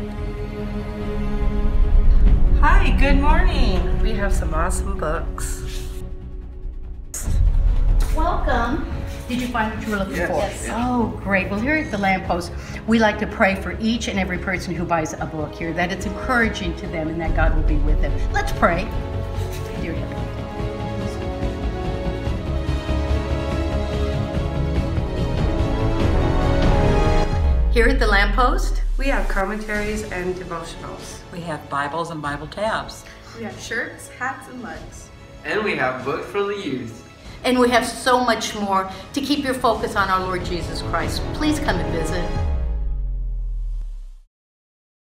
Hi, good morning. We have some awesome books. Welcome. Did you find what you were looking for? Yes. Oh, great. Well, here at the Lamppost, we like to pray for each and every person who buys a book here, that it's encouraging to them and that God will be with them. Let's pray. Dear Heavenly Father. Here at the Lamppost, We have commentaries and devotionals. We have Bibles and Bible tabs. We have shirts, hats, and mugs. And we have books for the youth. and we have so much more to keep your focus on our Lord Jesus Christ. Please come and visit.